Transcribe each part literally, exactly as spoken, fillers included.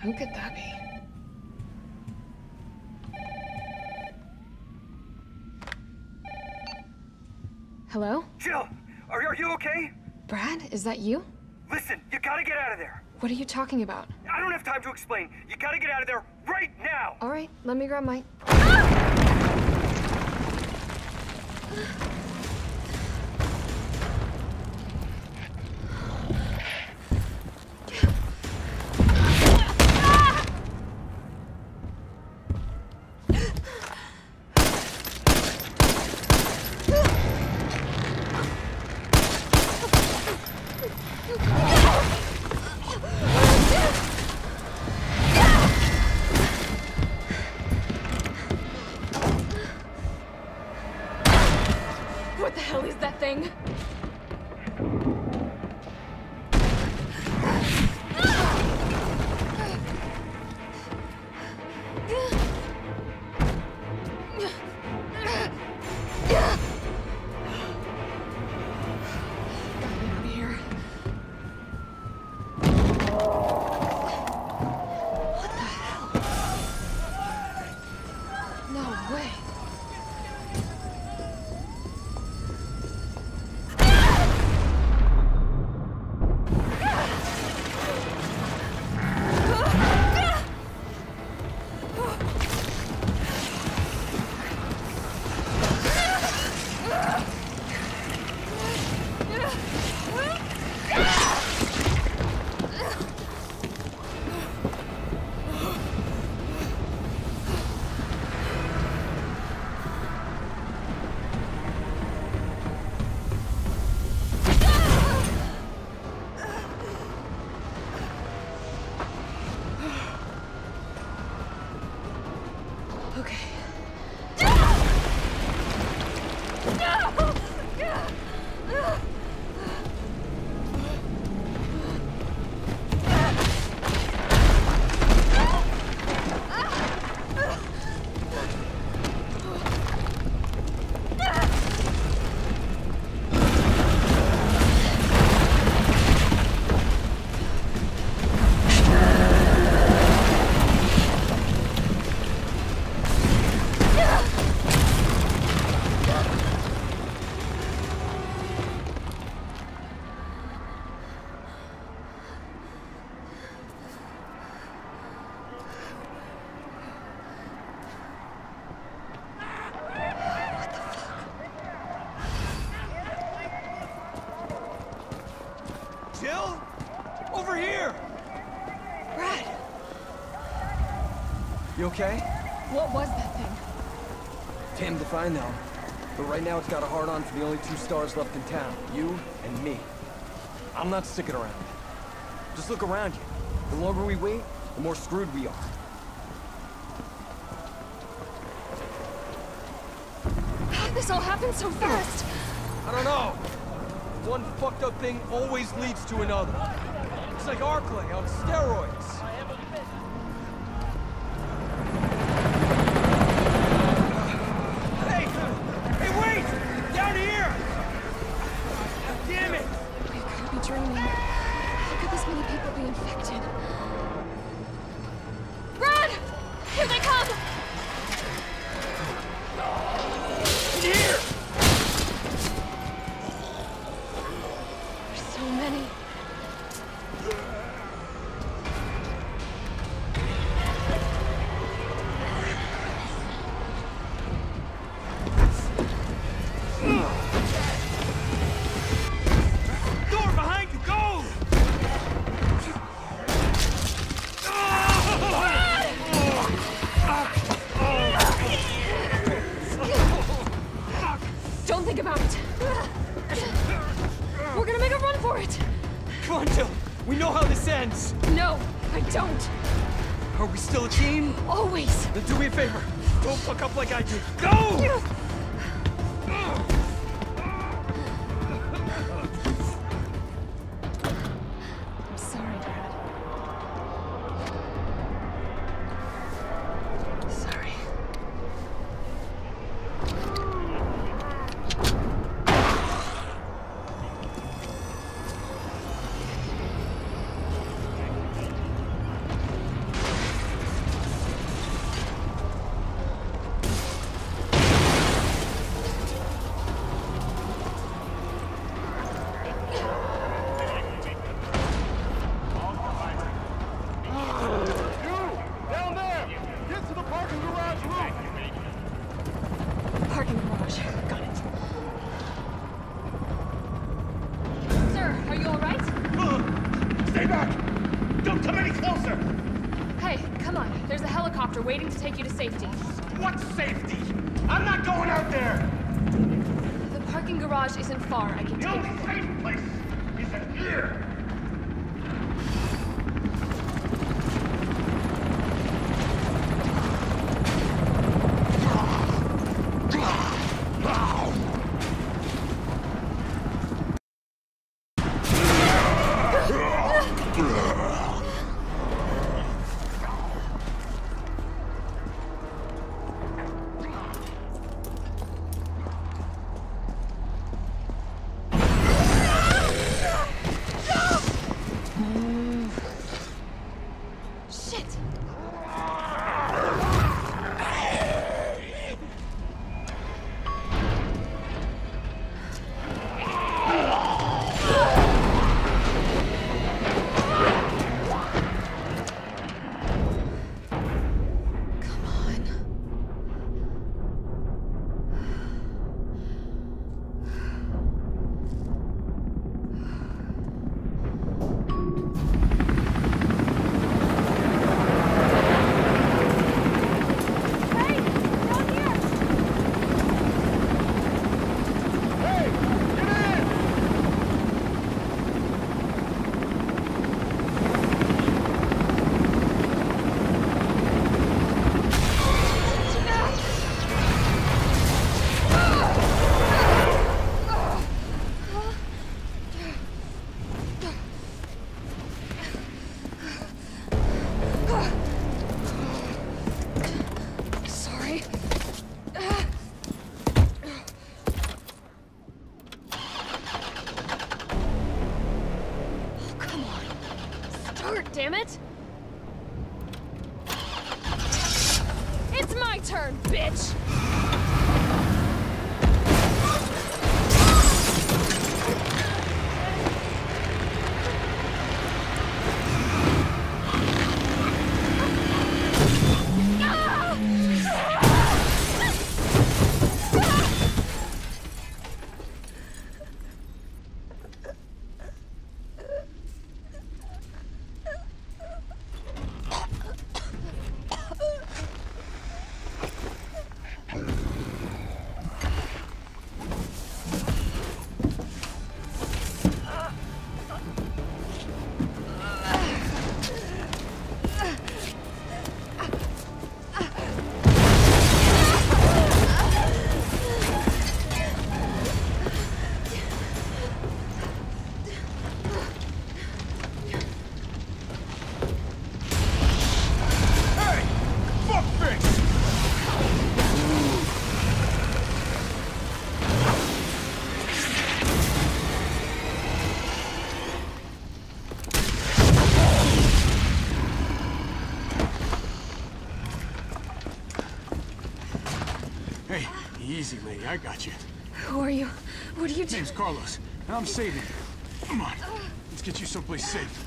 Who could that be? Hello? Jill! Are, are you okay? Brad, is that you? Listen, you gotta get out of there! What are you talking about? I don't have time to explain. You gotta get out of there right now! Alright, let me grab my... What the hell is that thing? Jill? Over here! Brad! You okay? What was that thing? Damned if I know. But right now it's got a hard-on for the only two stars left in town. You and me. I'm not sticking around. Just look around you. The longer we wait, the more screwed we are. How'd this all happen so fast? I don't know. One fucked up thing always leads to another. It's like Arklay on steroids. Hey! Hey, wait! Down here! Damn it! We could be dreaming. How could this many people be infected? Brad! Here they come! Here! There's so many. Door behind you, go! Don't think about it. We're gonna make a run for it. Come on, Jill. We know how this ends. No, I don't. Are we still a team? Always. Then do me a favor. Don't fuck up like I did. Go! I'm sorry, Brad. Sorry. What safety? I'm not going out there! The parking garage isn't far. I can The take only it. safe place is in here! Shit! Come on. Hey! Down here! Hey! Get in! Sorry. Oh, come on. Start, damn it! It's my turn, bitch! Hey! Fuckface! Hey, easy, lady. I got you. Who are you? What are you doing? Name's Carlos, and I'm saving you. Come on, let's get you someplace safe.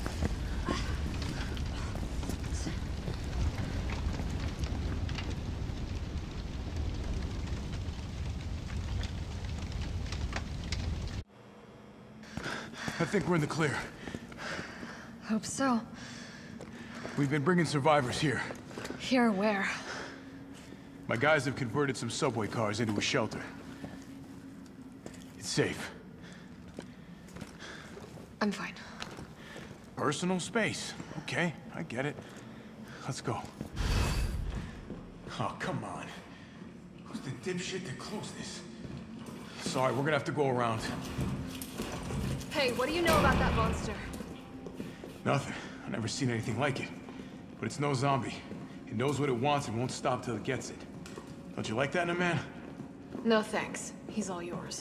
I think we're in the clear. Hope so. We've been bringing survivors here. Here, where? My guys have converted some subway cars into a shelter. It's safe. I'm fine. Personal space. Okay, I get it. Let's go. Oh, come on. Who's the dipshit that closed this? Sorry, we're gonna have to go around. Hey, what do you know about that monster? Nothing. I've never seen anything like it. But it's no zombie. It knows what it wants and won't stop till it gets it. Don't you like that in a man? No thanks. He's all yours.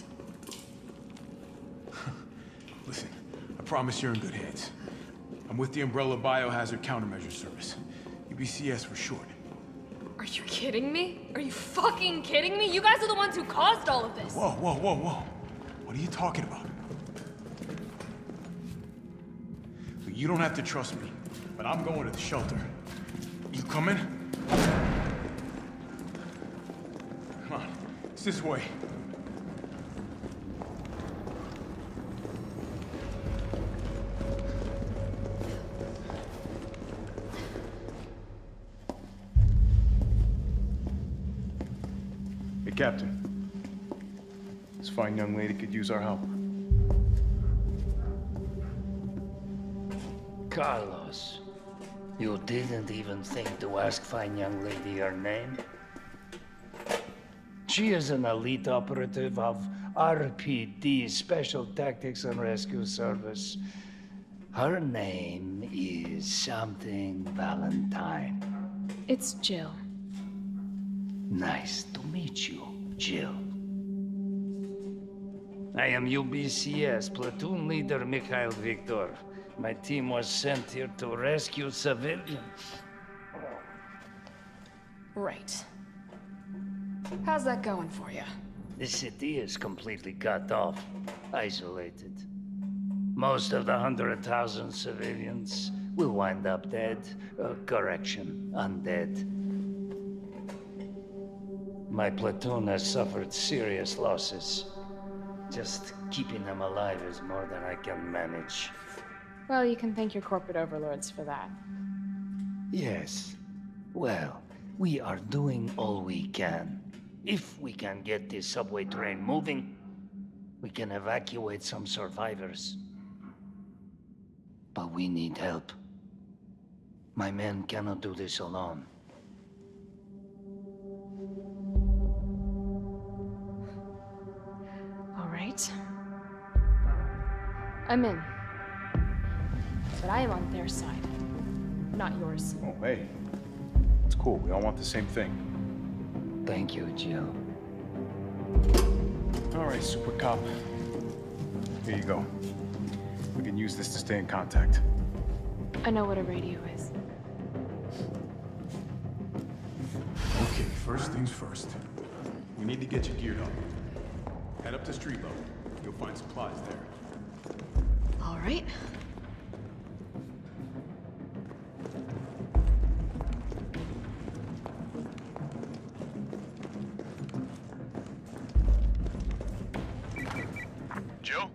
Listen, I promise you're in good hands. I'm with the Umbrella Biohazard Countermeasure Service. U B C S for short. Are you kidding me? Are you fucking kidding me? You guys are the ones who caused all of this. Whoa, whoa, whoa, whoa. What are you talking about? Look, you don't have to trust me, but I'm going to the shelter. You coming? Come on, it's this way. Captain, this fine young lady could use our help. Carlos, you didn't even think to ask fine young lady her name? She is an elite operative of R P D, Special Tactics and Rescue Service. Her name is something Valentine. It's Jill. Nice to meet you, Jill. I am U B C S Platoon Leader Mikhail Viktor. My team was sent here to rescue civilians. Right. How's that going for you? The city is completely cut off, isolated. Most of the hundred thousand civilians will wind up dead. Uh, correction, undead. My platoon has suffered serious losses. Just keeping them alive is more than I can manage. Well, you can thank your corporate overlords for that. Yes. Well, we are doing all we can. If we can get this subway train moving, we can evacuate some survivors. But we need help. My men cannot do this alone. All right. I'm in. But I am on their side, not yours. Oh, hey. It's cool. We all want the same thing. Thank you, Jill. All right, Super Cop. Here you go. We can use this to stay in contact. I know what a radio is. Okay, first things first. We need to get you geared up. Head up to street level. You'll find supplies there. All right. Jill?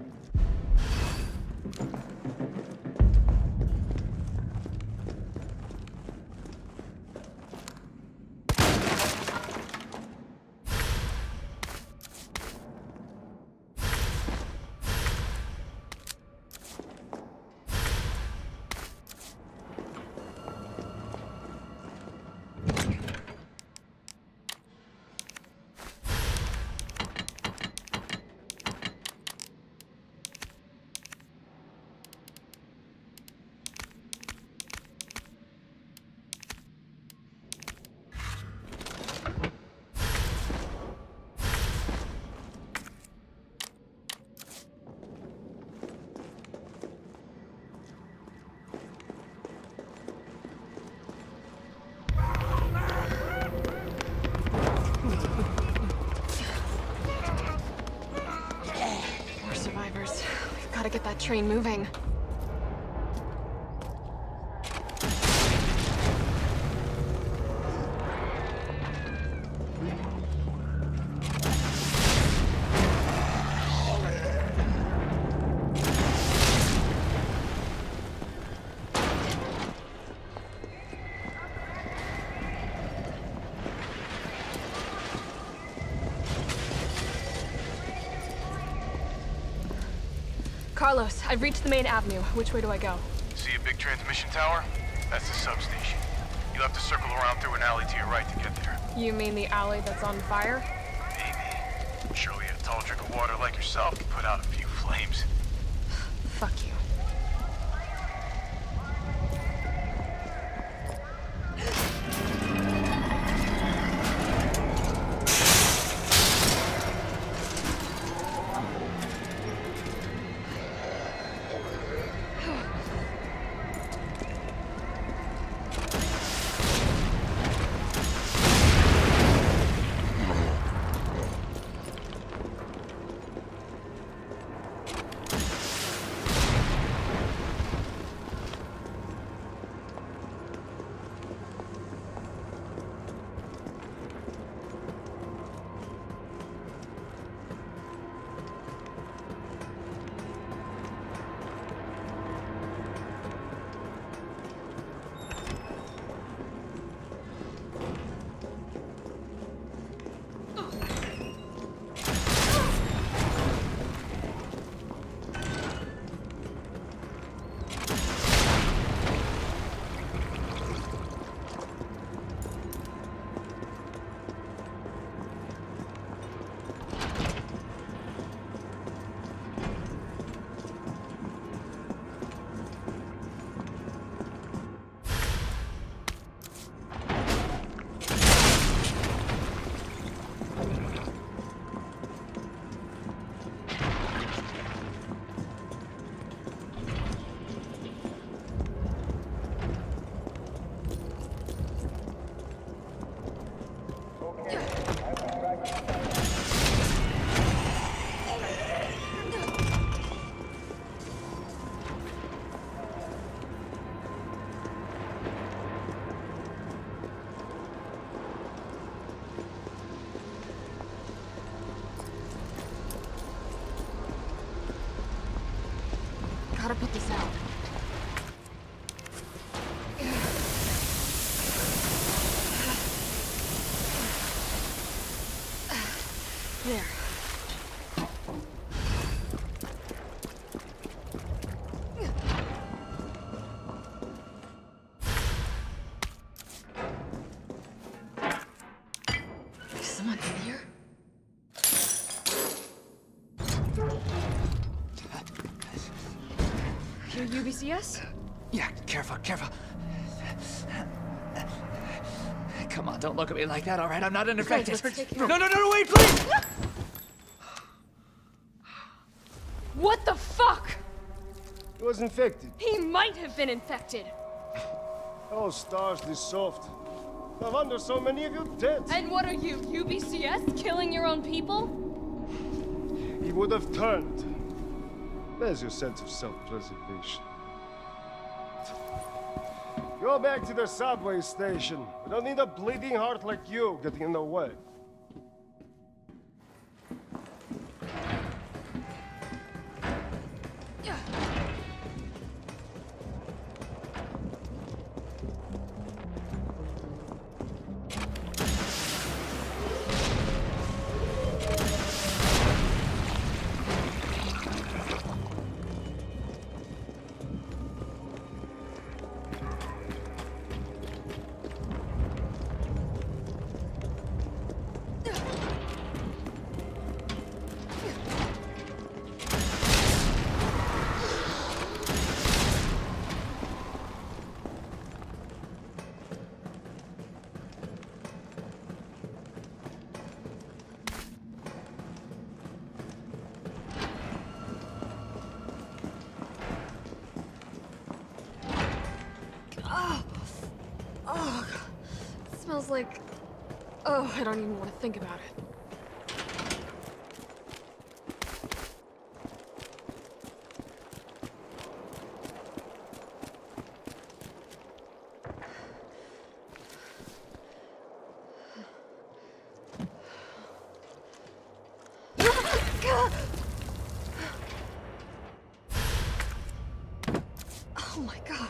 More survivors. We've got to get that train moving. Carlos, I've reached the main avenue. Which way do I go? See a big transmission tower? That's the substation. You'll have to circle around through an alley to your right to get there. You mean the alley that's on fire? Maybe. Surely a tall drink of water like yourself can put out a few flames. Fuck you. Gotta put this out. There. Is someone in here? You're U B C S? Yeah, careful, careful. Come on, don't look at me like that, all right? I'm not infected. let's take No, no, no, no, wait, please! What the fuck? He was infected. He might have been infected. Oh, stars, this soft. No wonder so many of you dead. And what are you, U B C S? Killing your own people? He would have turned. Where's your sense of self-preservation? Go back to the subway station. We don't need a bleeding heart like you getting in the way. Smells like... Oh, I don't even want to think about it. Oh my god.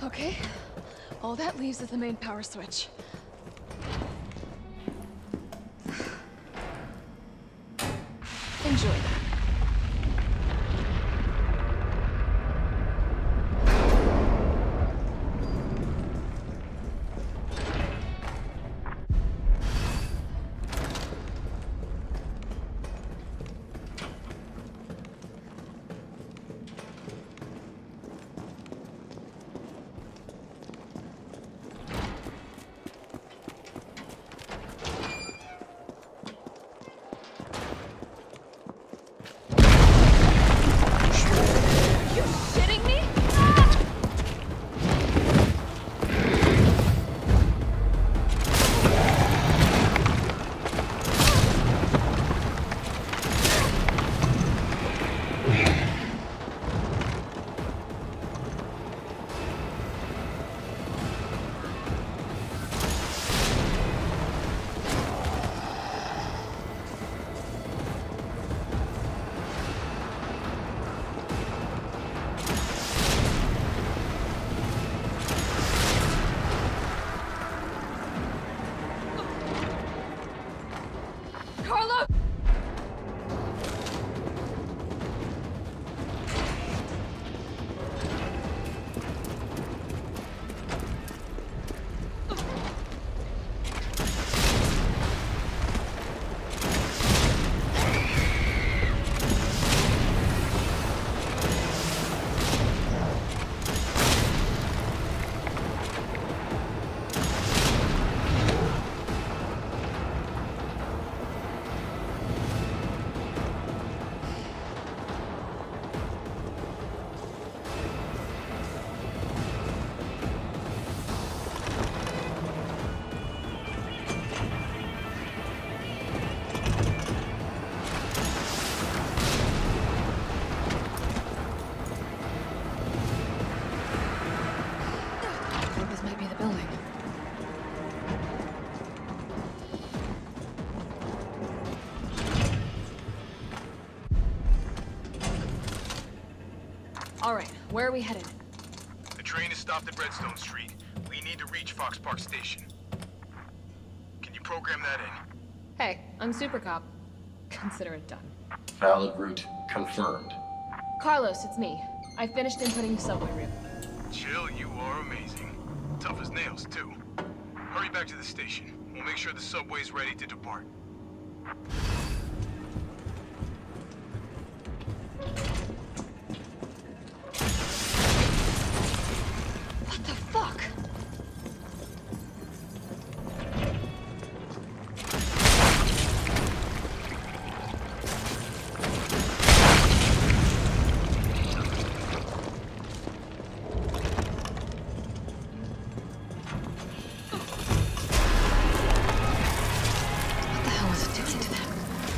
Okay. All that leaves is the main power switch. Enjoy that. All right, where are we headed? The train is stopped at Redstone Street. We need to reach Fox Park Station. Can you program that in? Hey, I'm Super Cop. Consider it done. Valid route confirmed. Carlos, it's me. I finished inputting the subway route. Chill, you are amazing. Tough as nails, too. Hurry back to the station. We'll make sure the subway's ready to depart. What the fuck? What the hell was addicted to that?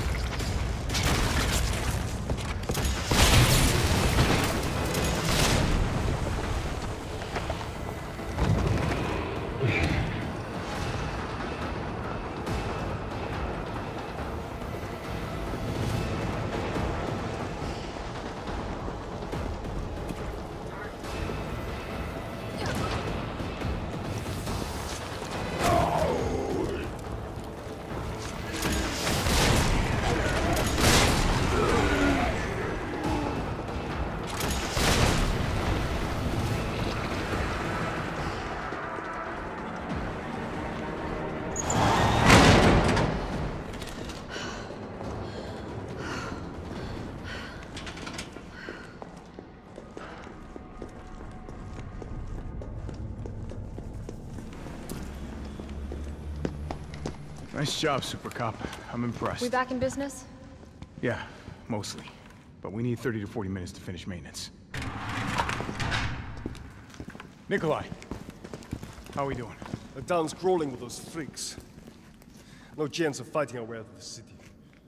Nice job, Super Cop. I'm impressed. We back in business? Yeah, mostly. But we need thirty to forty minutes to finish maintenance. Nikolai, how are we doing? The town's crawling with those freaks. No chance of fighting our way out of the city.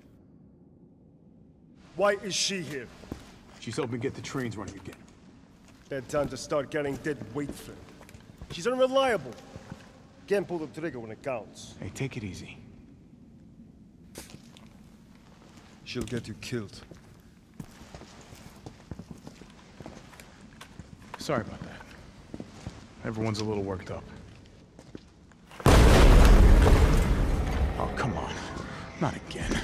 Why is she here? She's helping get the trains running again. Bad time to start carrying dead weight, friend. She's unreliable. Can't pull the trigger when it counts. Hey, take it easy. She'll get you killed. Sorry about that. Everyone's a little worked up. Oh, come on. Not again.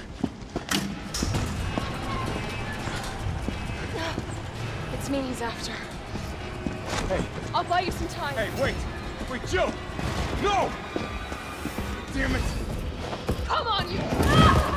It's me he's after. Hey. I'll buy you some time. Hey, wait! Wait, Jill! No! Damn it! Come on, you! Ah!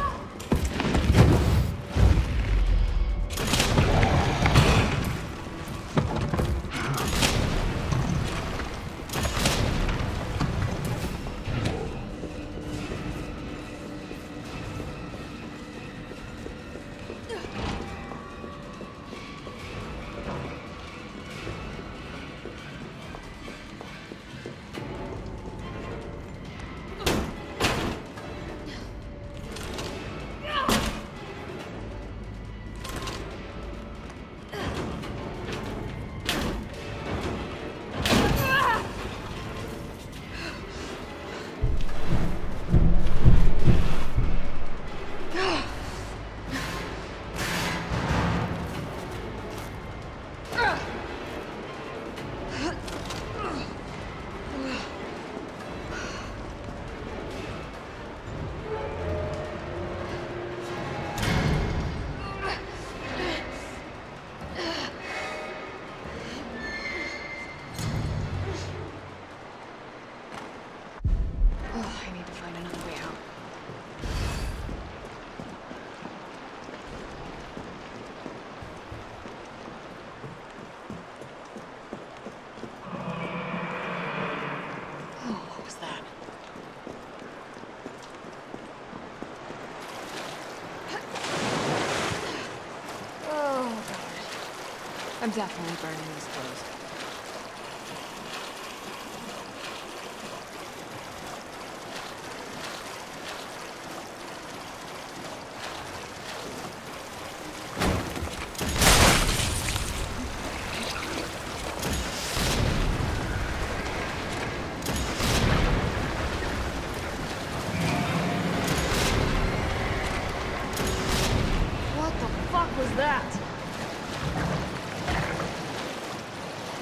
I'm definitely burning these clothes. What the fuck was that?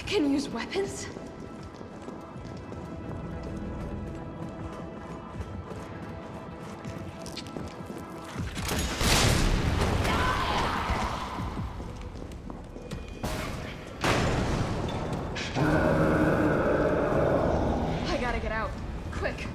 Can use weapons? I gotta get out. Quick.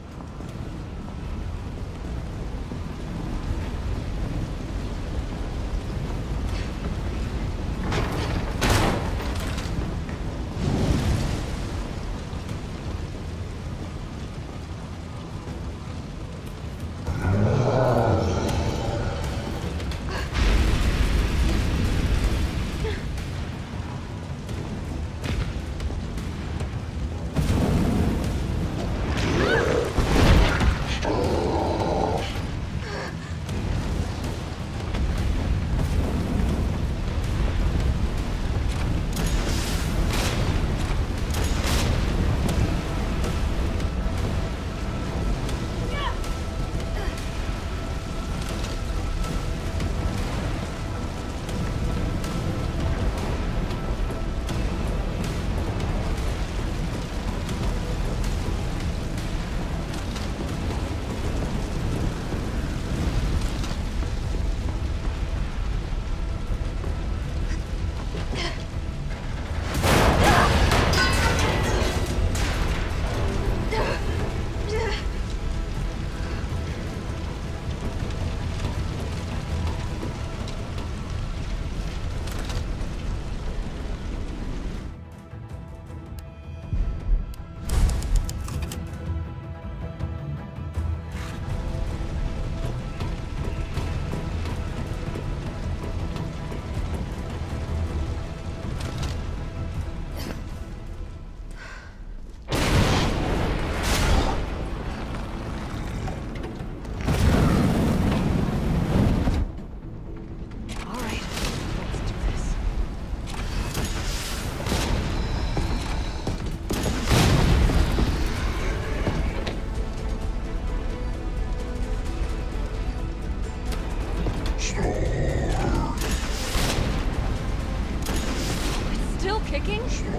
Kicking?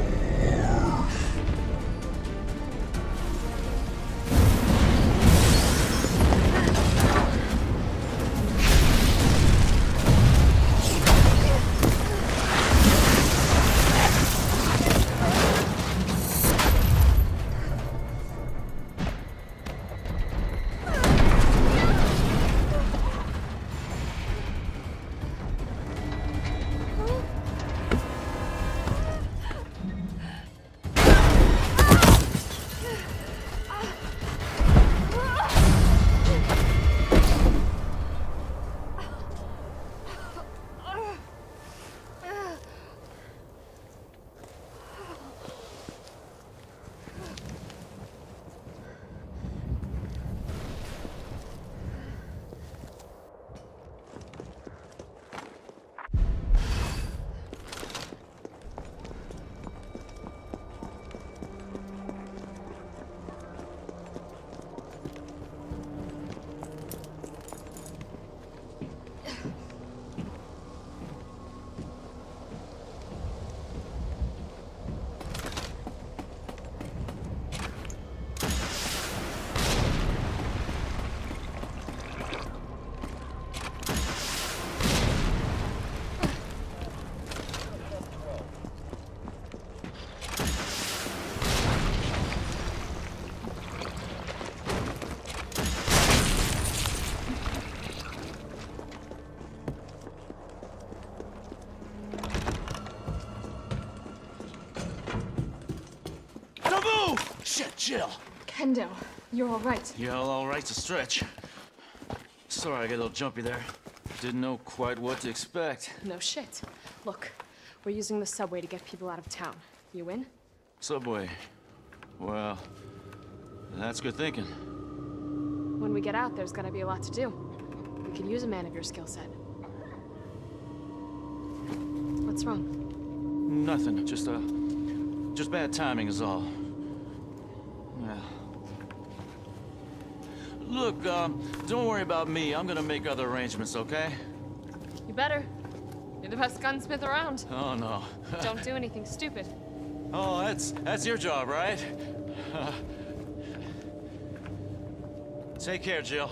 Shit, Jill. Kendo, you're all right. Yeah, all right's a stretch. Sorry I got a little jumpy there. Didn't know quite what to expect. No shit. Look, we're using the subway to get people out of town. You in? Subway. Well, that's good thinking. When we get out, there's gonna be a lot to do. We could use a man of your skill set. What's wrong? Nothing. Just, uh, just bad timing is all. Yeah. Look, um, don't worry about me. I'm gonna make other arrangements, okay? You better. You're the best gunsmith around. Oh, no. Don't do anything stupid. Oh, that's that's your job, right? Uh, take care, Jill.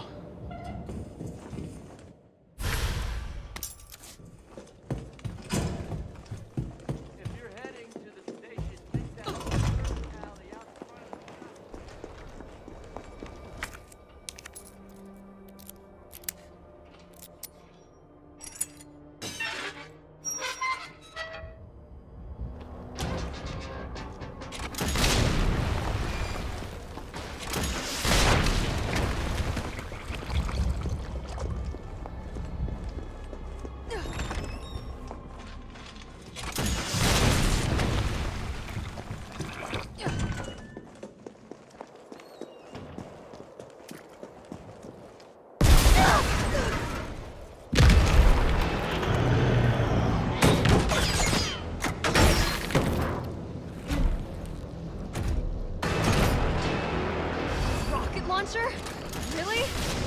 Launcher? Really?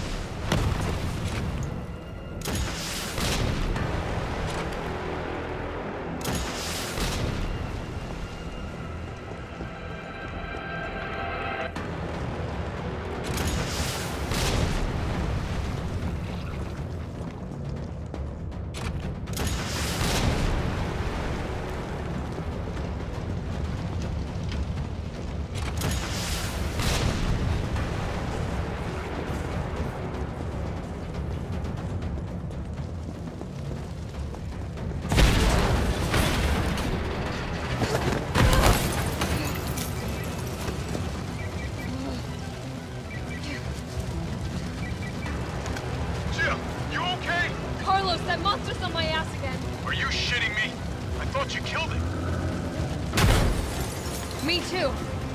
Carlos, that monster's on my ass again. Are you shitting me? I thought you killed it. Me too.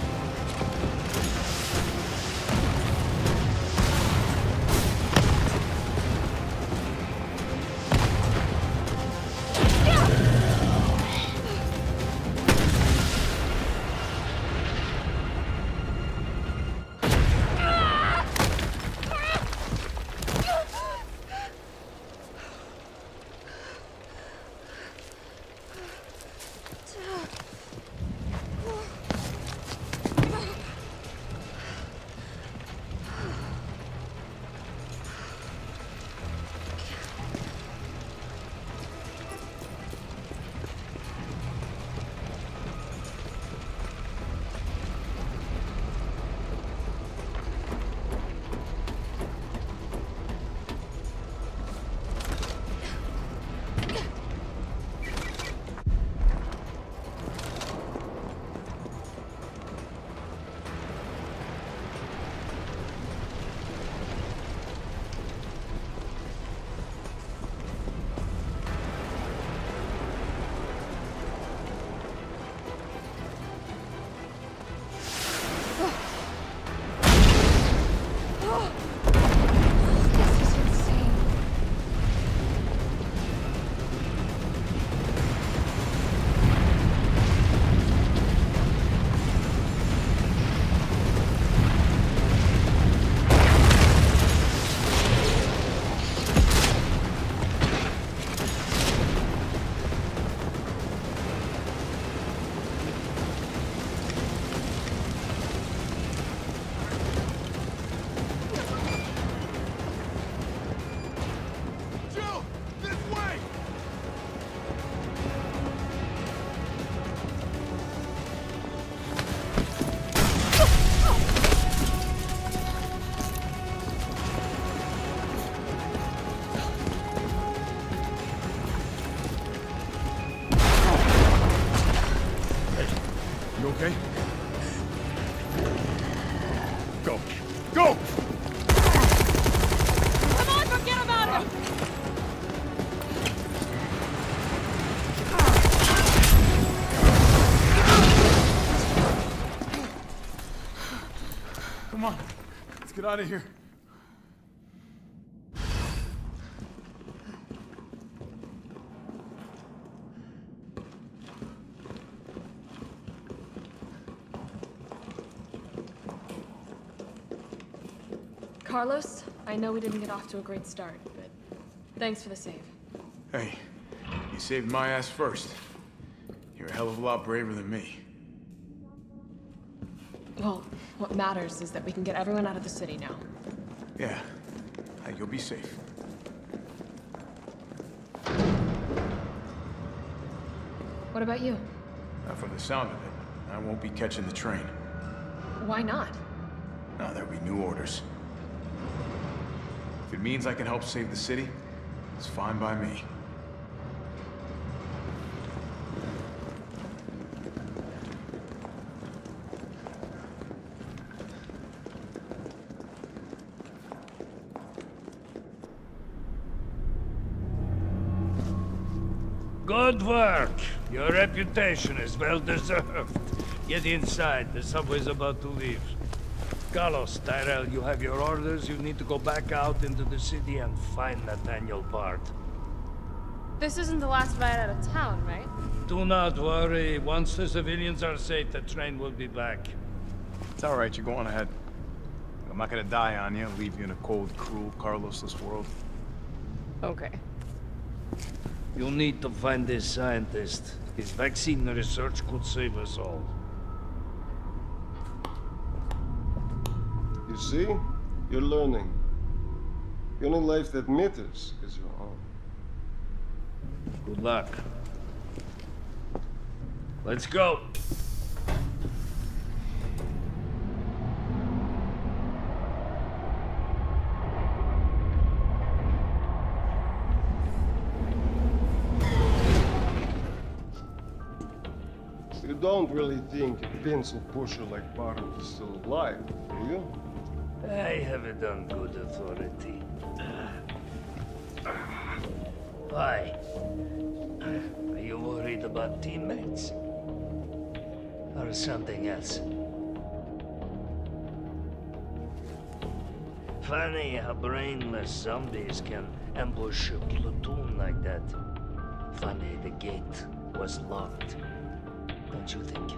Okay? Go. Go! Come on, forget about him! Come on. Let's get out of here. Carlos, I know we didn't get off to a great start, but thanks for the save. Hey, you saved my ass first. You're a hell of a lot braver than me. Well, what matters is that we can get everyone out of the city now. Yeah. Hey, you'll be safe. What about you? Now, from the sound of it, I won't be catching the train. Why not? No, there'll be new orders. If it means I can help save the city, it's fine by me. Good work. Your reputation is well deserved. Get inside. The subway's about to leave. Carlos, Tyrell, you have your orders. You need to go back out into the city and find Nathaniel Bard. This isn't the last ride out of town, right? Do not worry. Once the civilians are safe, the train will be back. It's all right, you go on ahead. I'm not gonna die on you, leave you in a cold, cruel, Carlosless world. Okay. You'll need to find this scientist. His vaccine research could save us all. You see? You're learning. The only life that matters is your own. Good luck. Let's go. You don't really think a pencil pusher like Bard is still alive, do you? I have it on good authority. Why? Are you worried about teammates? Or something else? Funny how brainless zombies can ambush a platoon like that. Funny the gate was locked. Don't you think?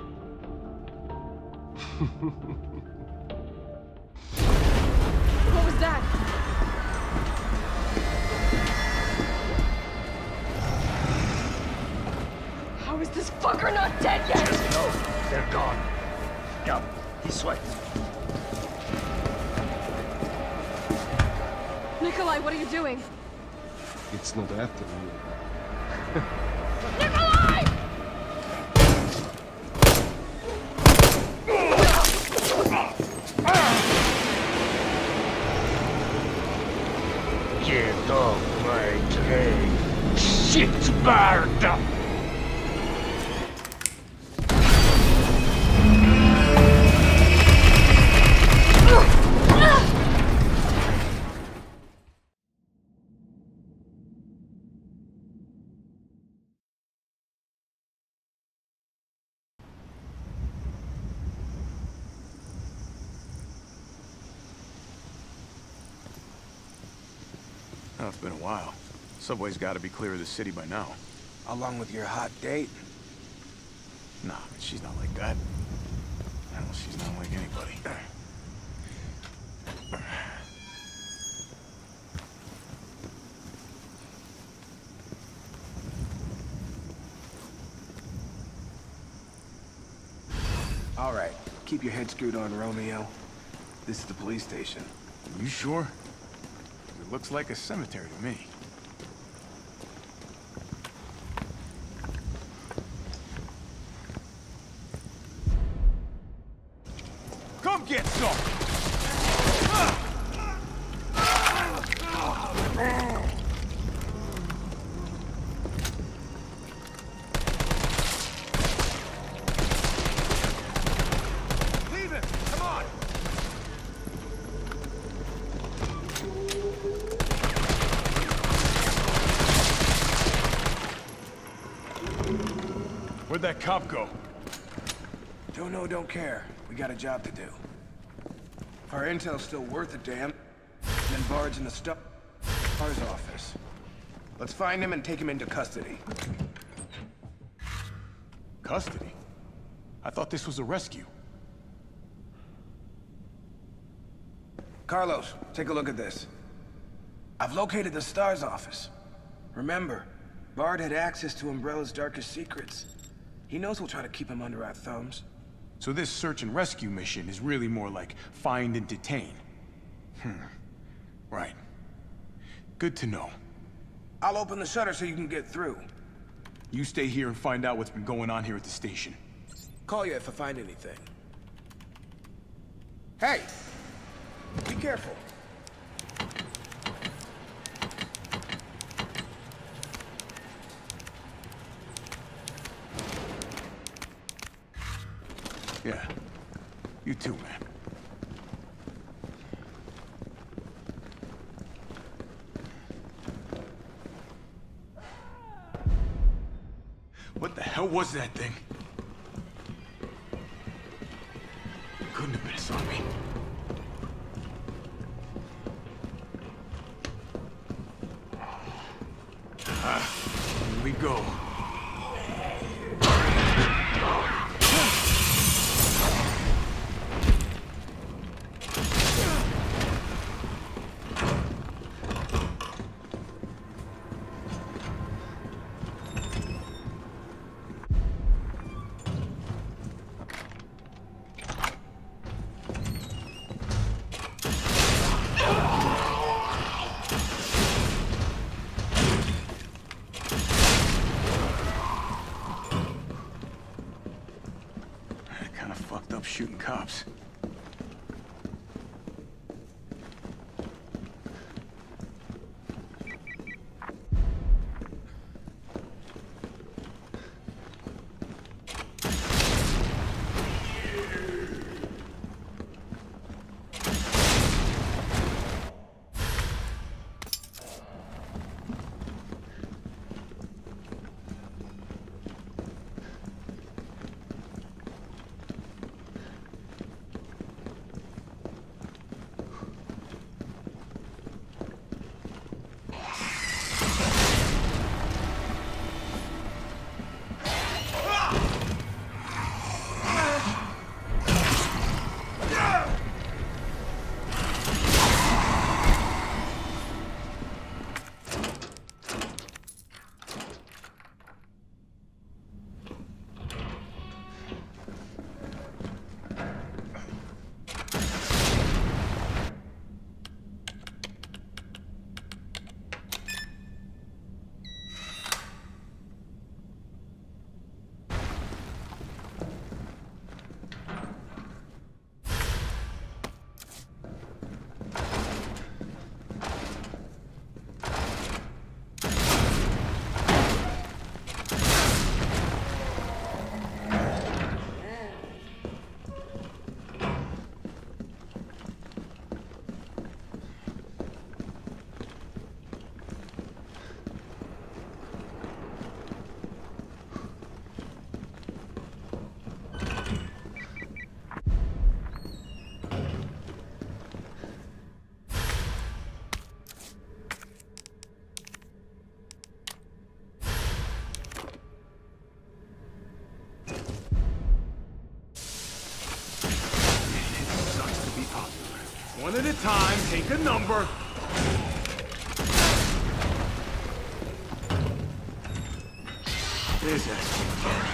What was that? How is this fucker not dead yet? Just know they're gone. Come, this way. Nikolai, what are you doing? It's not after you. Nikolai! Get off my train. Shit, Bard! Oh, it's been a while. Subway's got to be clear of the city by now. Along with your hot date. Nah, she's not like that. Well, she's not like anybody. All right, keep your head screwed on, Romeo. This is the police station. You sure? It looks like a cemetery to me. Come get some! Leave him! Come on! Where'd that cop go? Don't know, don't care. We got a job to do. If our intel's still worth a damn, then Bard's in the Star's office. Let's find him and take him into custody. Custody? I thought this was a rescue. Carlos, take a look at this. I've located the Star's office. Remember, Bard had access to Umbrella's darkest secrets. He knows we'll try to keep him under our thumbs. So this search and rescue mission is really more like find and detain. Hmm. Right. Good to know. I'll open the shutter so you can get through. You stay here and find out what's been going on here at the station. Call you if I find anything. Hey! Be careful. Yeah. You too, man. What the hell was that thing? Couldn't have been a zombie. Ah, here we go. Shooting cops. One at a time, take a number. There's that.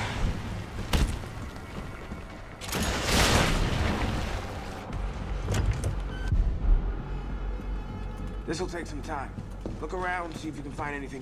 This'll take some time. Look around, see if you can find anything.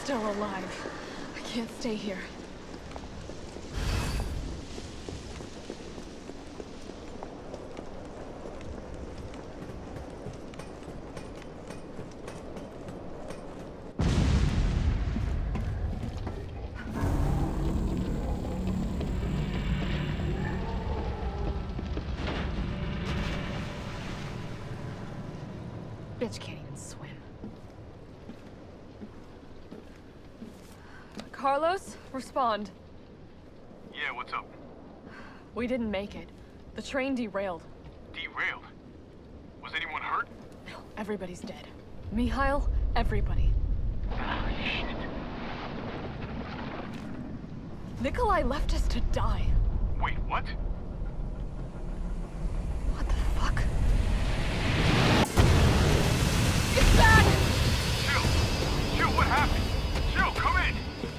still alive. I can't stay here. Bitch can't even swim. Carlos, respond. Yeah, what's up? We didn't make it. The train derailed. Derailed? Was anyone hurt? No, everybody's dead. Mikhail, everybody. Ah, shit. Nikolai left us to die. Wait, what? What the fuck? Get back! Jill! Jill, what happened? Jill, come in!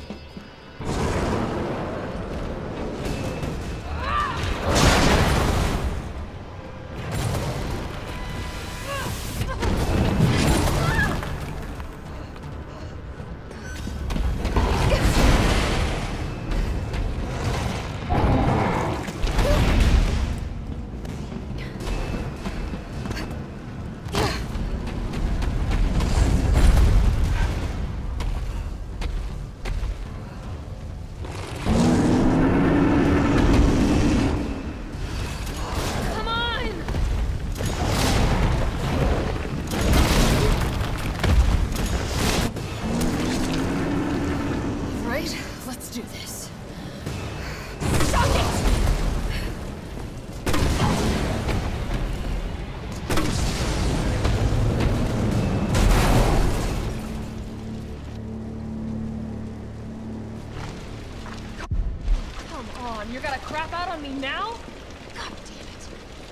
You're gonna crap out on me now? God damn it.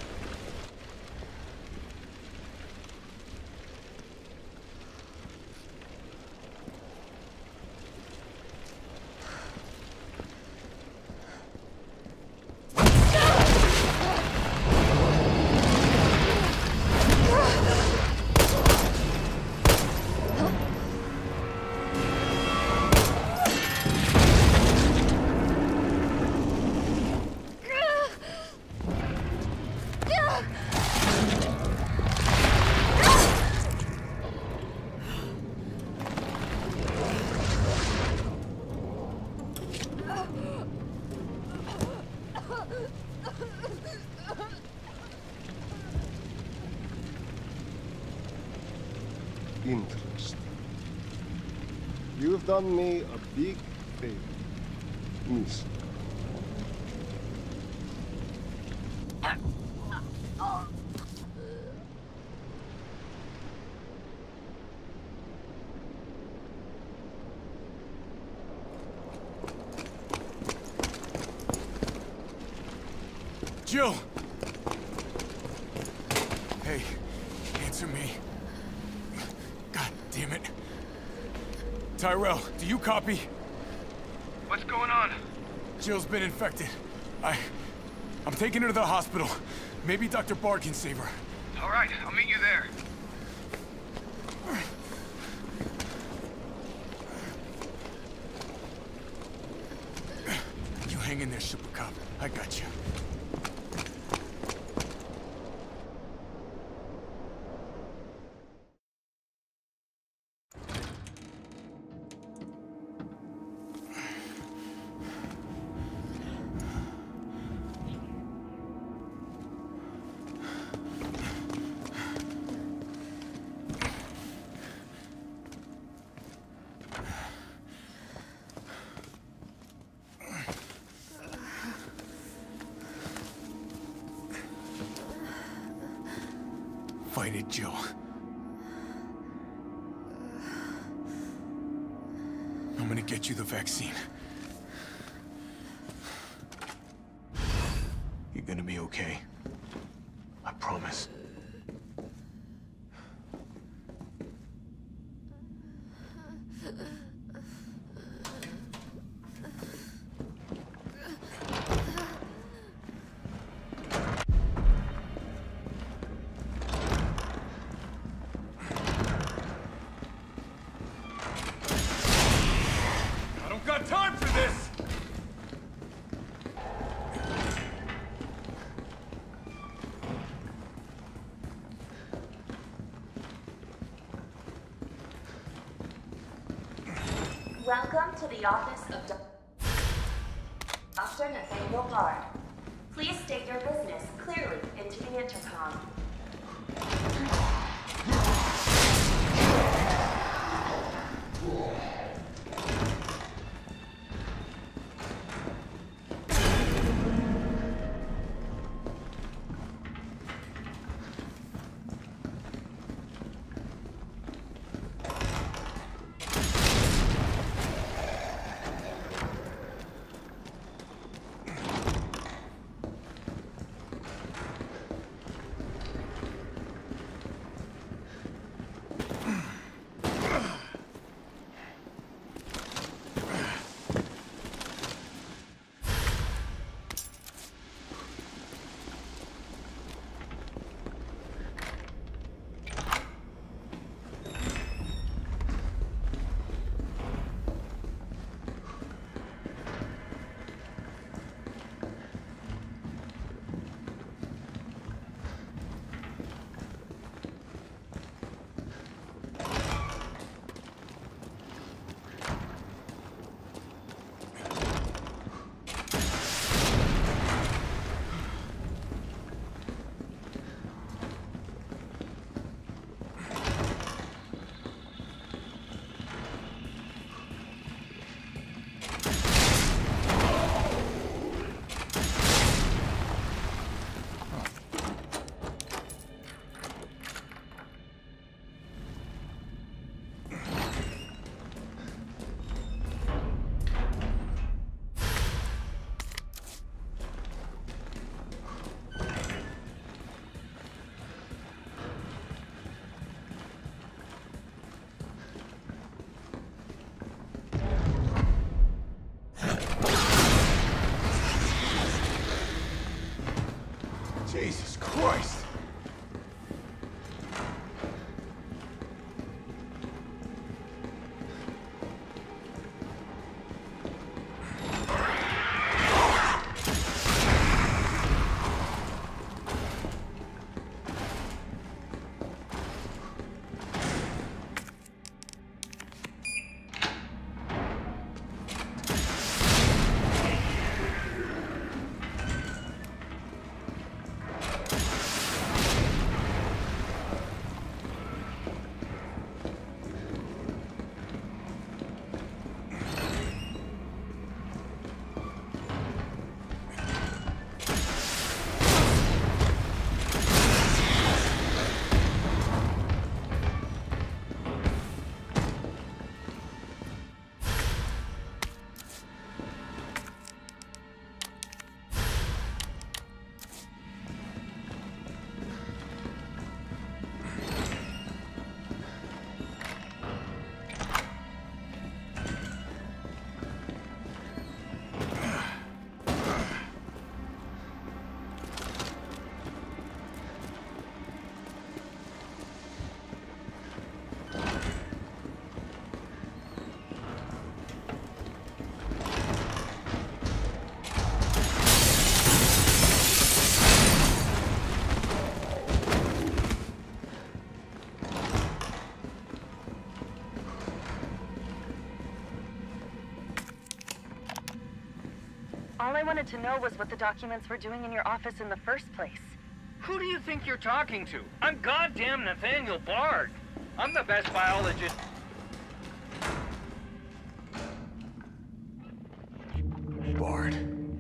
Interesting. You've done me a big favor, miss. Jill! Hey, answer me. God damn it. Tyrell, do you copy? What's going on? Jill's been infected. I... I'm taking her to the hospital. Maybe Doctor Bard can save her. All right, I'll meet you there. You hang in there, Super Cop. I got you. Fight it, Jill. I'm gonna get you the vaccine. You're gonna be okay. I promise. Welcome to the office of Do- Doctor Nathaniel Bard. Please state your business clearly into the intercom. Jesus Christ! All I wanted to know was what the documents were doing in your office in the first place. Who do you think you're talking to? I'm goddamn Nathaniel Bard. I'm the best biologist. Bard.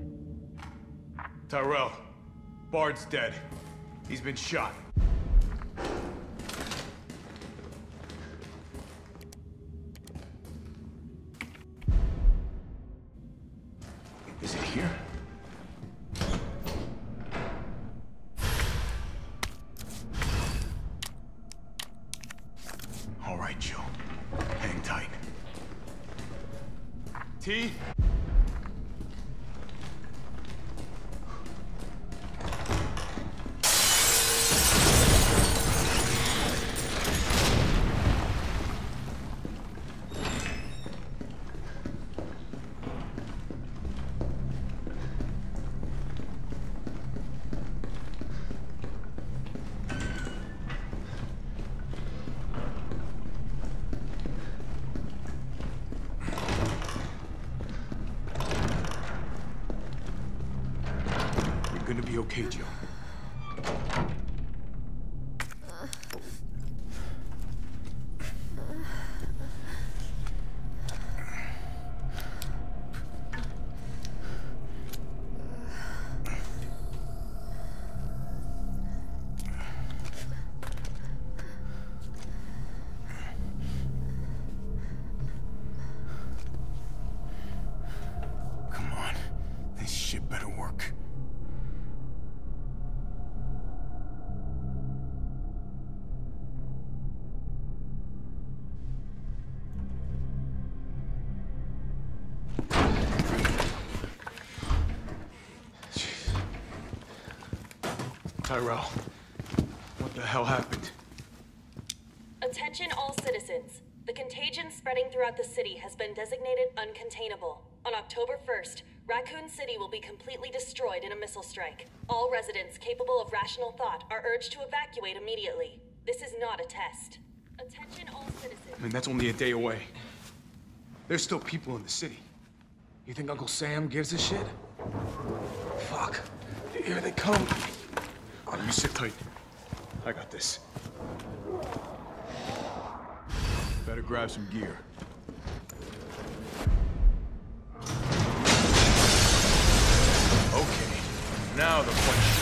Tyrell. Bard's dead. He's been shot. Is it here? All right, Joe. Hang tight. T? gonna be okay, Jill. Tyrell, what the hell happened? Attention all citizens. The contagion spreading throughout the city has been designated uncontainable. On October first, Raccoon City will be completely destroyed in a missile strike. All residents capable of rational thought are urged to evacuate immediately. This is not a test. Attention all citizens. I mean, that's only a day away. There's still people in the city. You think Uncle Sam gives a shit? Fuck. Here they come. Oh, let me sit tight. I got this. Better grab some gear. Okay, now the question.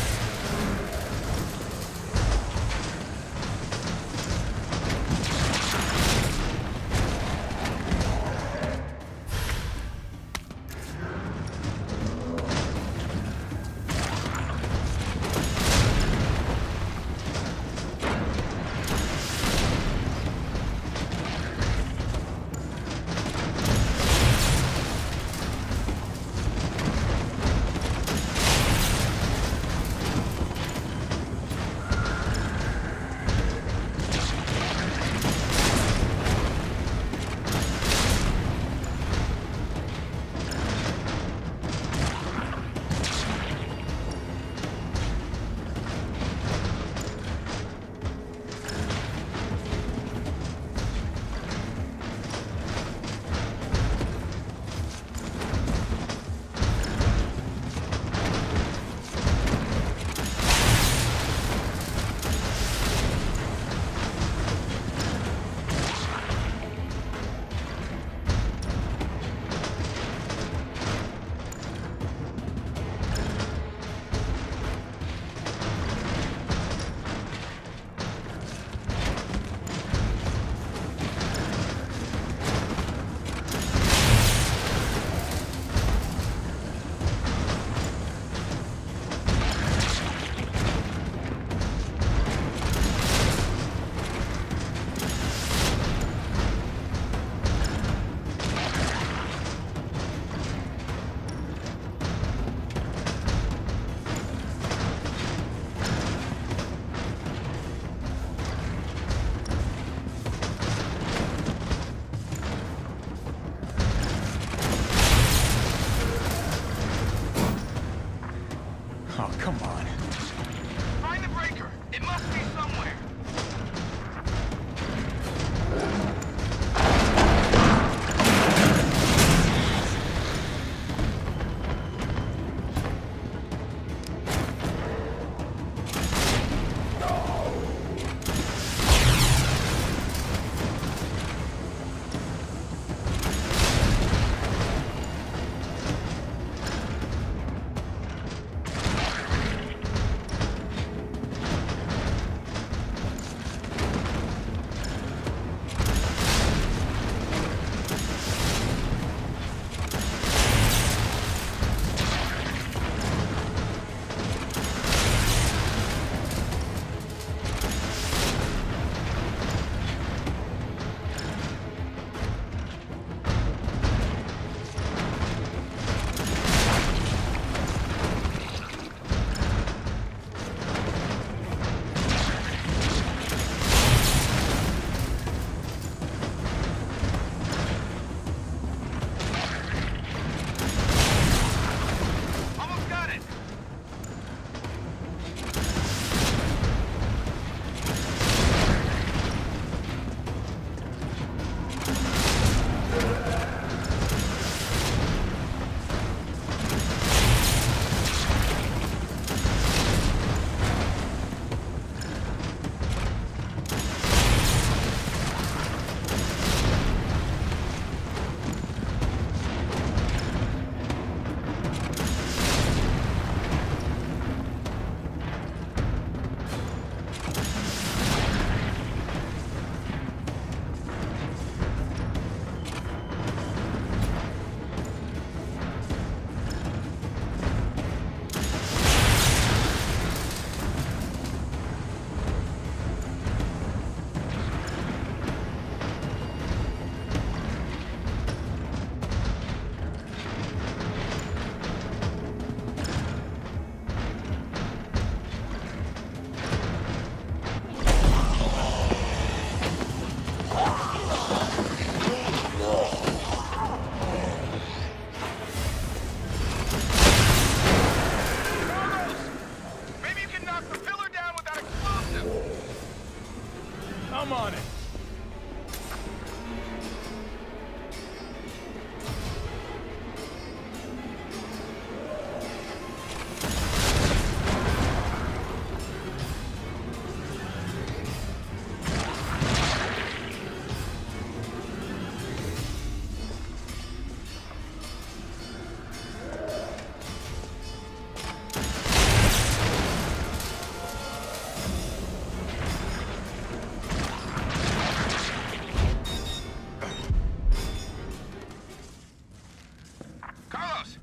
Carlos!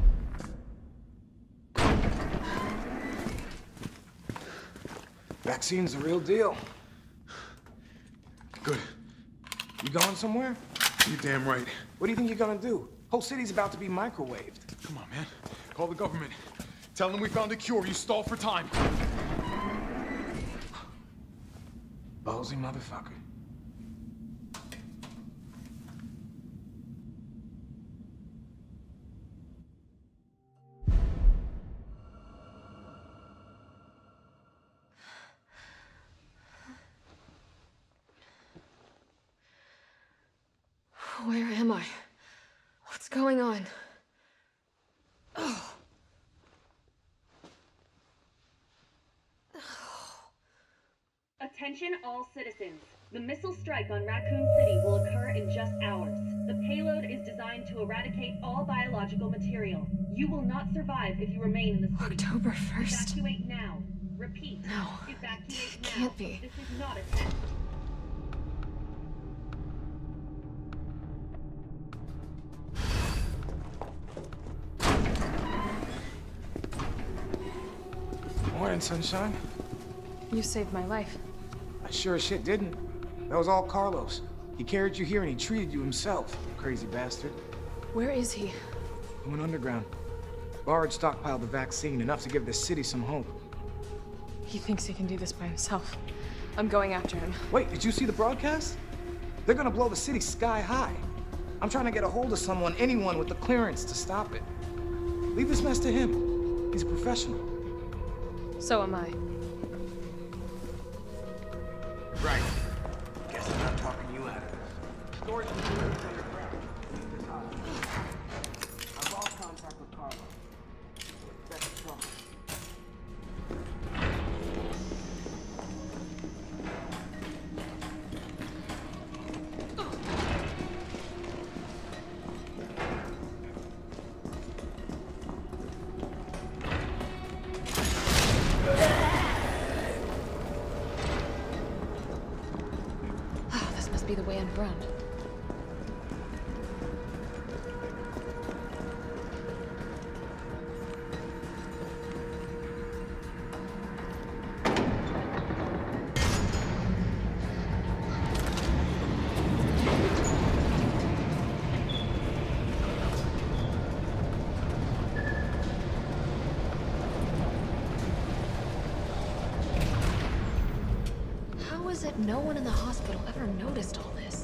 Vaccine's the real deal. Good. You going somewhere? You're damn right. What do you think you're gonna do? Whole city's about to be microwaved. Come on, man. Call the government. Tell them we found a cure. You stall for time. Ballsy motherfucker. Where am I? What's going on? Oh. Attention all citizens. The missile strike on Raccoon City will occur in just hours. The payload is designed to eradicate all biological material. You will not survive if you remain in the city. October first. Evacuate now. Repeat. No. Evacuate It now. can't be. This is not a test. Morning, sunshine. You saved my life. I sure as shit didn't. That was all Carlos. He carried you here and he treated you himself, crazy bastard. Where is he? He went underground. Bard stockpiled the vaccine, enough to give the city some hope. He thinks he can do this by himself. I'm going after him. Wait, did you see the broadcast? They're gonna blow the city sky high. I'm trying to get a hold of someone, anyone with the clearance to stop it. Leave this mess to him. He's a professional. So am I. Right. Guess I'm not talking you out of this. Storage materials underground. This hospital. I've lost contact with Carlos. Expect trouble. Be the way underground. How is it no one in the hospital ever noticed all this?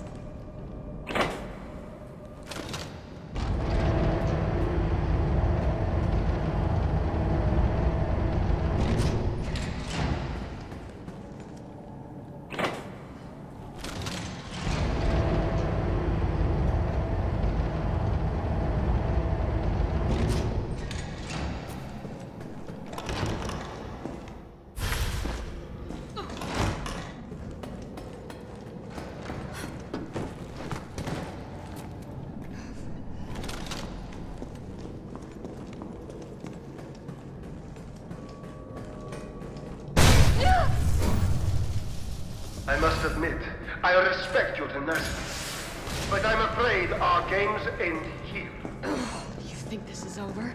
I must admit, I respect your tenacity, but I'm afraid our games end here. You think this is over?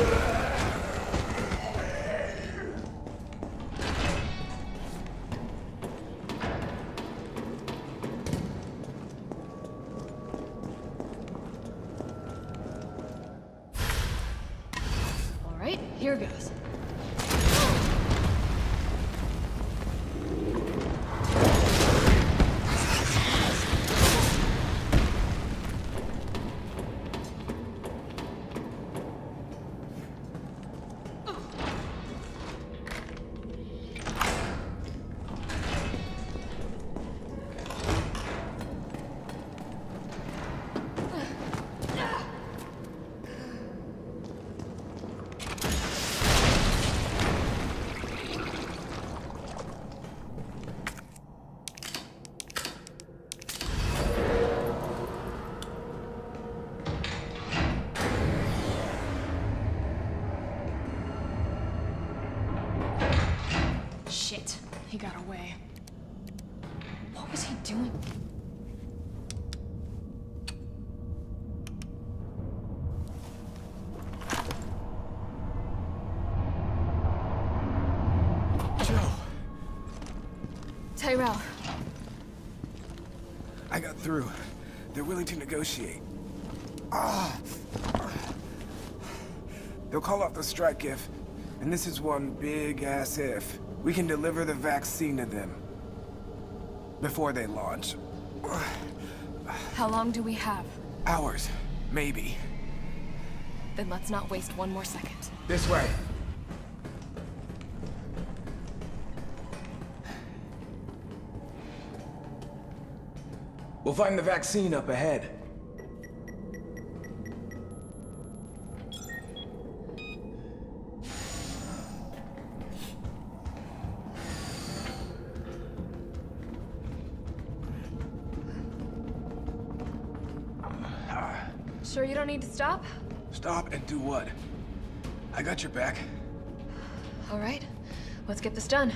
All right, here goes. Shit, he got away. What was he doing? Joe. Tyrell. I got through. They're willing to negotiate. Ah. They'll call off the strike if, and this is one big-ass if, we can deliver the vaccine to them before they launch. How long do we have? Hours, maybe. Then let's not waste one more second. This way. We'll find the vaccine up ahead. Sure you don't need to stop? Stop and do what? I got your back. All right, let's get this done.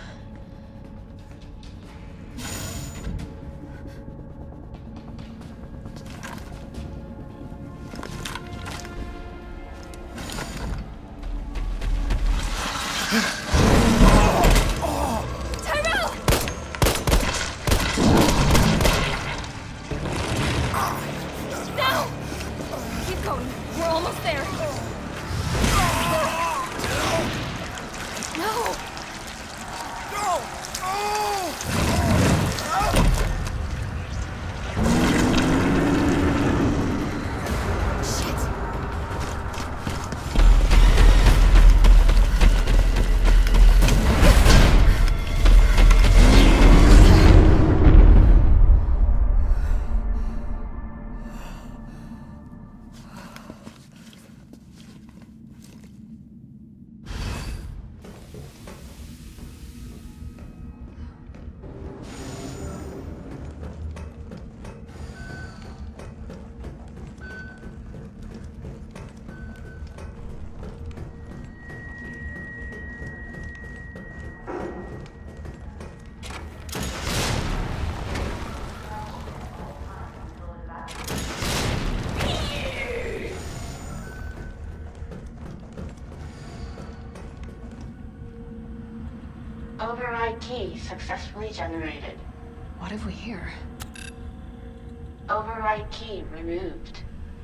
Override key successfully generated. What have we here? Override key removed.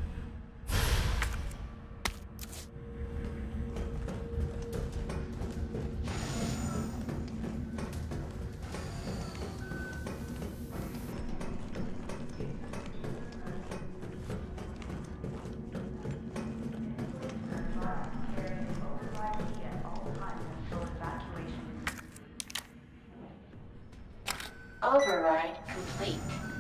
Override complete.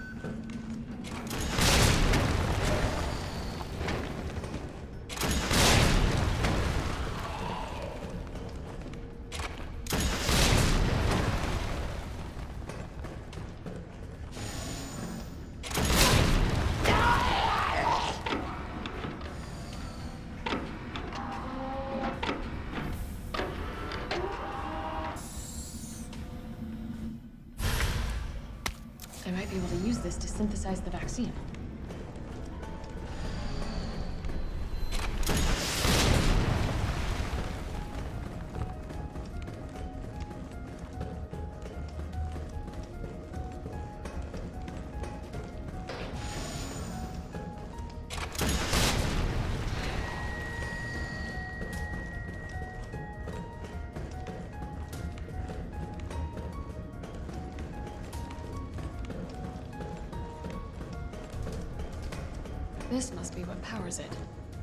I might be able to use this to synthesize the vaccine. This must be what powers it.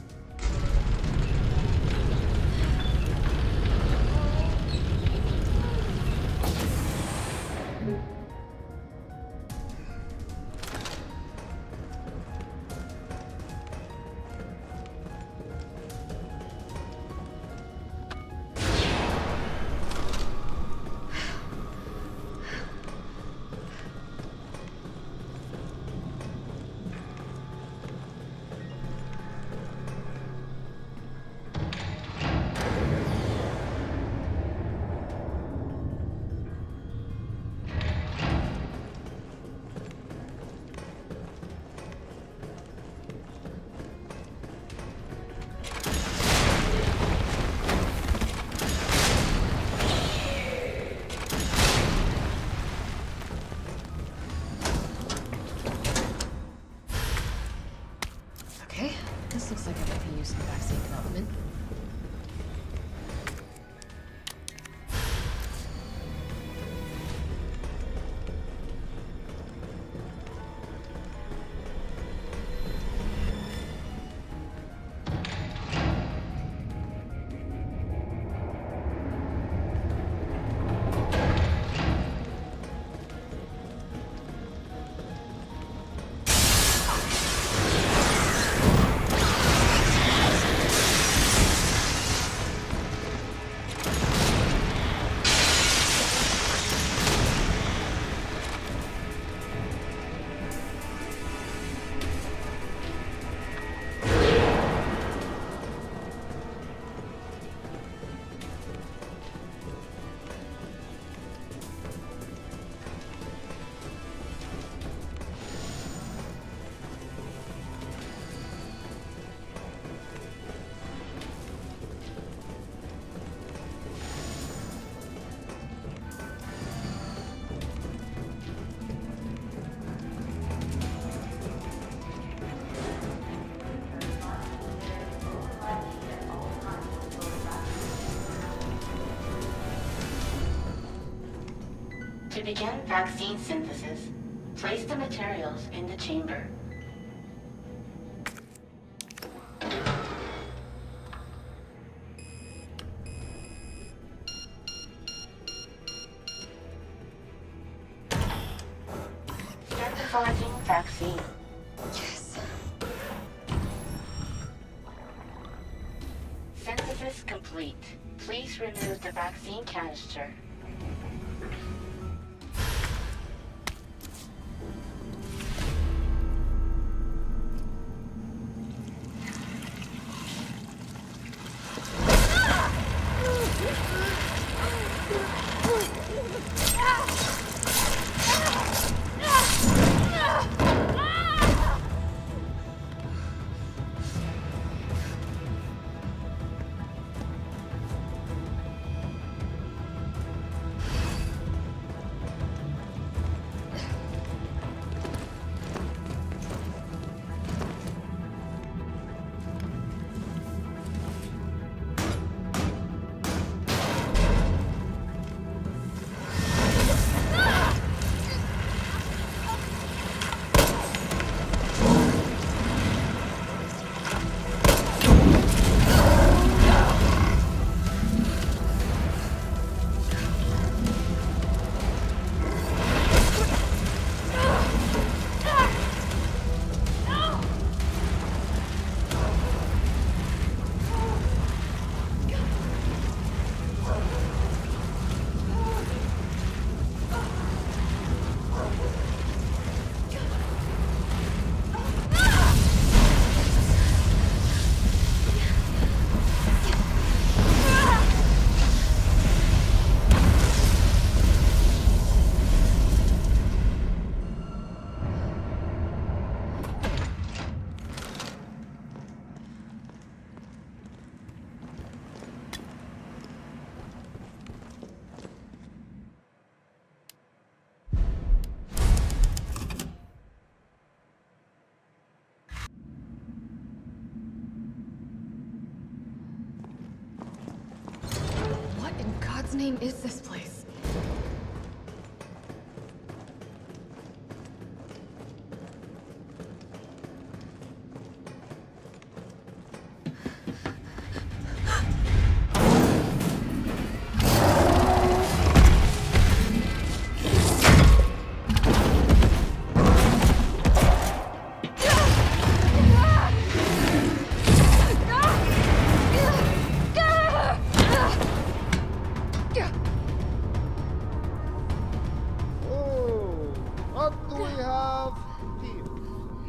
Okay, this looks like it might be used in vaccine development. To begin vaccine synthesis, place the materials in the chamber. Synthesizing vaccine. Yes. Synthesis complete. Please remove the vaccine canister. God's name is this place?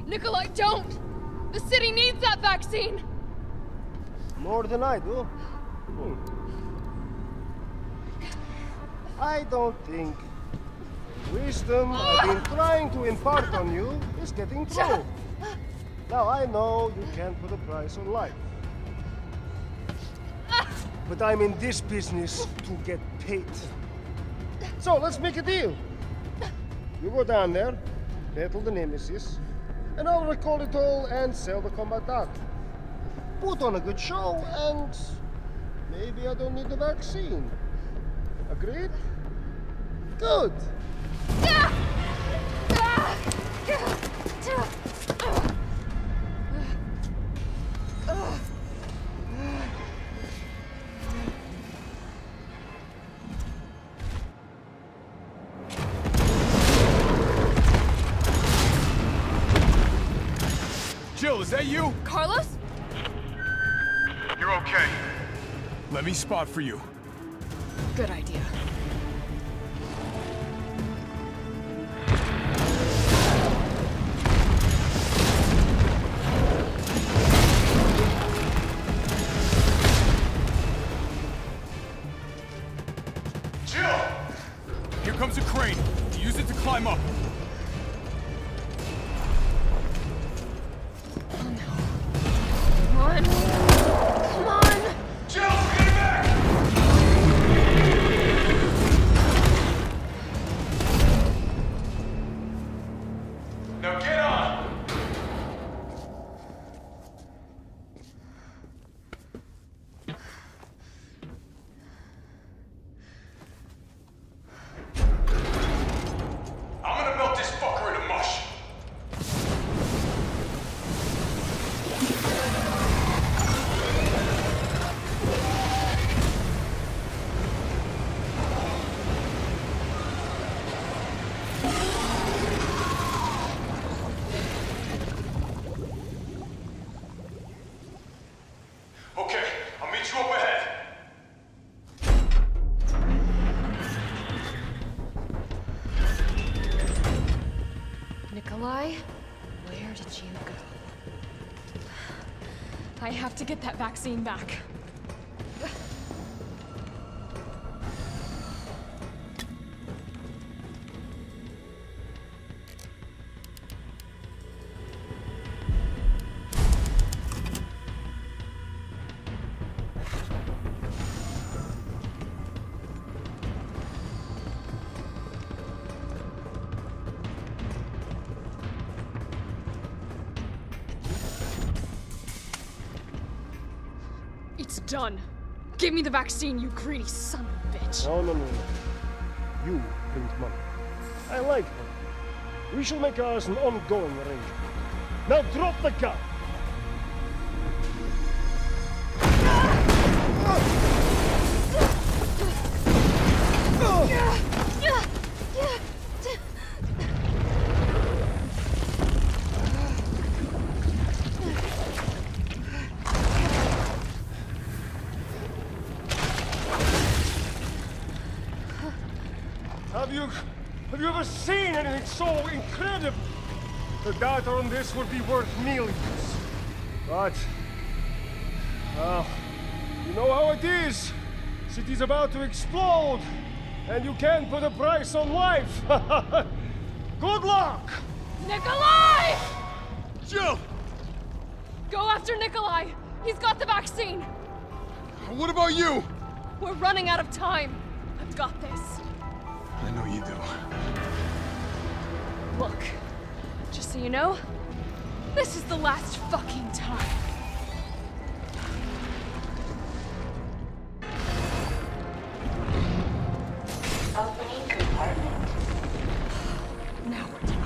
Nikolai, don't! The city needs that vaccine! More than I do. Hmm. I don't think the wisdom I've been trying to impart on you is getting through. Now, I know you can't put a price on life. But I'm in this business to get paid. So, let's make a deal. You go down there, battle the Nemesis, and I'll recall it all and sell the combat art. Put on a good show, and maybe I don't need the vaccine. Agreed? Good. Jill, is that you? Carlos? You're okay. Let me spot for you. Good idea. Jill! Here comes a crane. Use it to climb up. Come on. Come on! Jill, get back! Now get on! I'm gonna melt this fucker into mush. Okay, I'll meet you up ahead. Nikolai, where did you go? I have to get that vaccine back. It's done. Give me the vaccine, you greedy son of a bitch. No, no, no, no. You print money. I like money. We shall make ours an ongoing arrangement. Now drop the gun! Have you... have you ever seen anything so incredible? The data on this would be worth millions. But... well, you know how it is. City's about to explode, and you can't put a price on life. Good luck! Nikolai! Jill! Go after Nikolai! He's got the vaccine! What about you? We're running out of time. I've got this. I know you do. Look, just so you know, this is the last fucking time. Opening compartment. Now we're talking.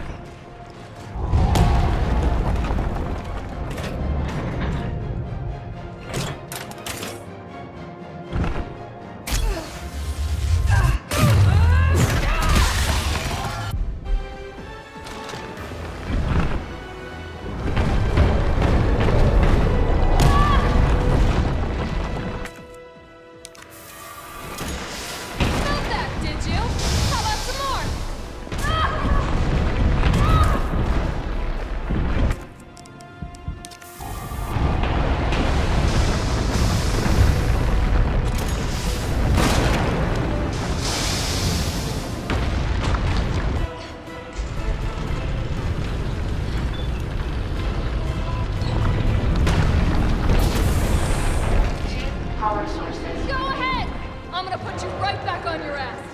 I'm gonna put you right back on your ass.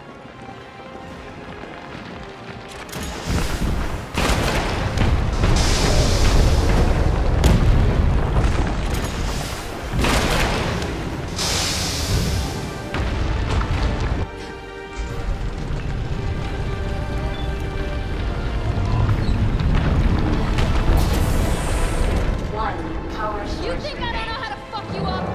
You think I don't know how to fuck you up?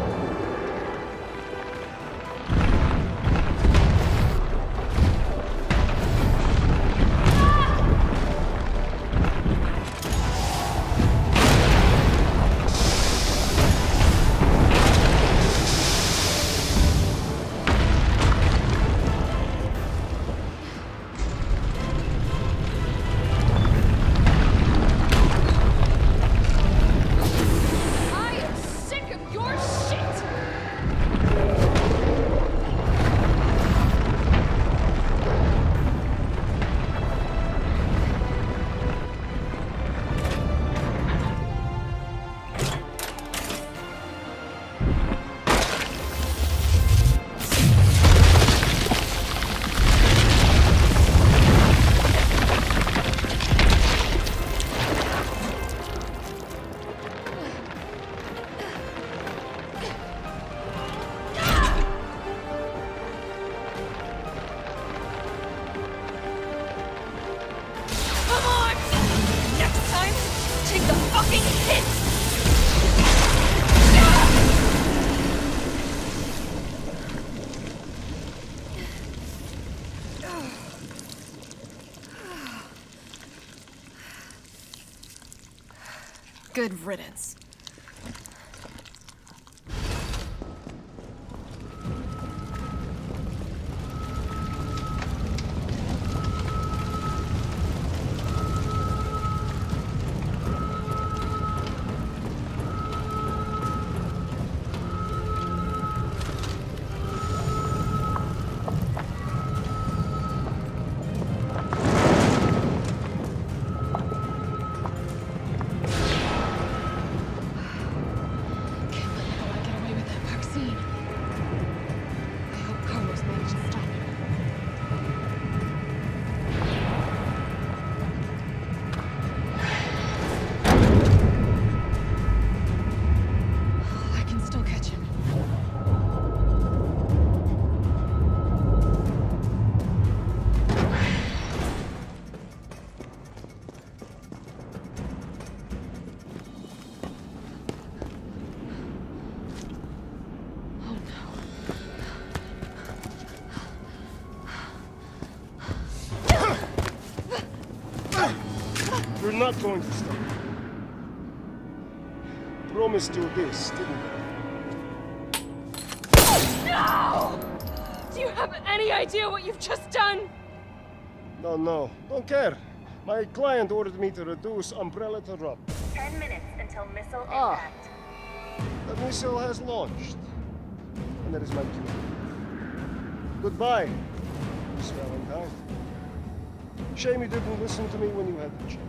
Good riddance. You're not going to stop. Promised you this, didn't I? No! Do you have any idea what you've just done? No, no. Don't care. My client ordered me to reduce Umbrella to rub. Ten minutes until missile Ah. impact. The missile has launched. And that is my cue. Goodbye, Miss Valentine. Shame you didn't listen to me when you had the chance.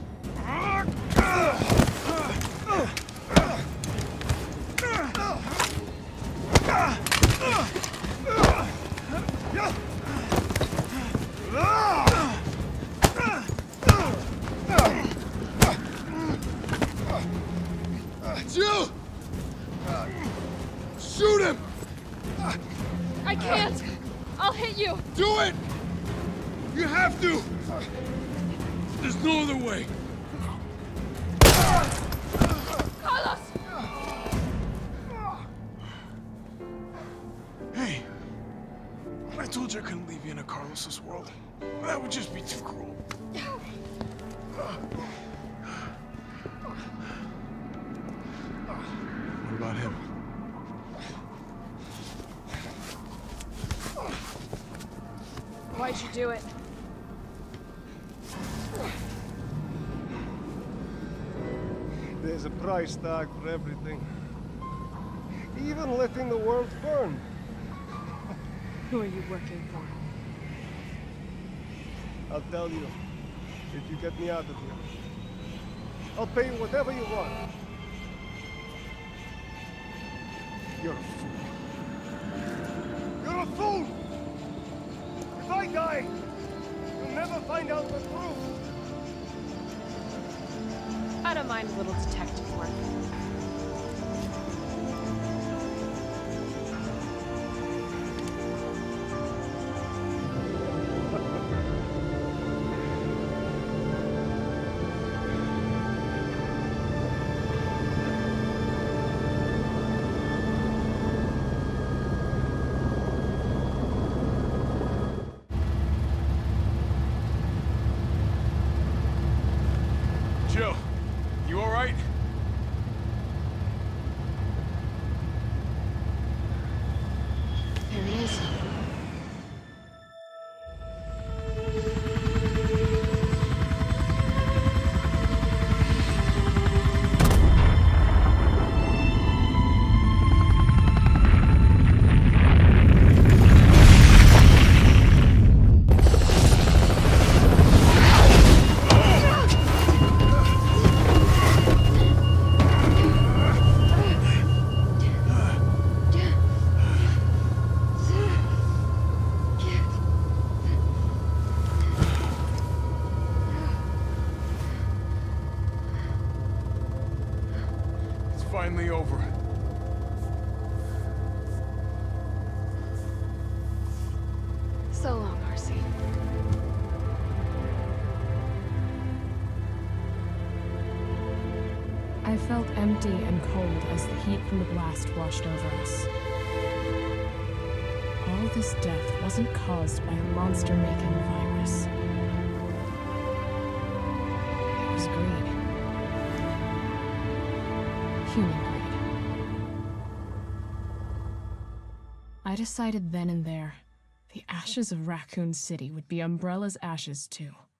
It's you! Shoot him! I can't! I'll hit you! Do it! You have to! There's no other way. Carlos! Hey, I told you I couldn't leave you in a Carlos's world. That would just be too cruel. What about him? Why'd you do it? There's a price tag for everything. Even letting the world burn. Who are you working for? I'll tell you, if you get me out of here. I'll pay you whatever you want. You're a fool. You're a fool! If I die, you'll never find out the truth. I don't mind a little detective work. Jill, you all right? There it is. Finally over. So long, R C. I felt empty and cold as the heat from the blast washed over us. All this death wasn't caused by a monster-making virus. It was greed. Human greed. I decided then and there, the ashes of Raccoon City would be Umbrella's ashes too.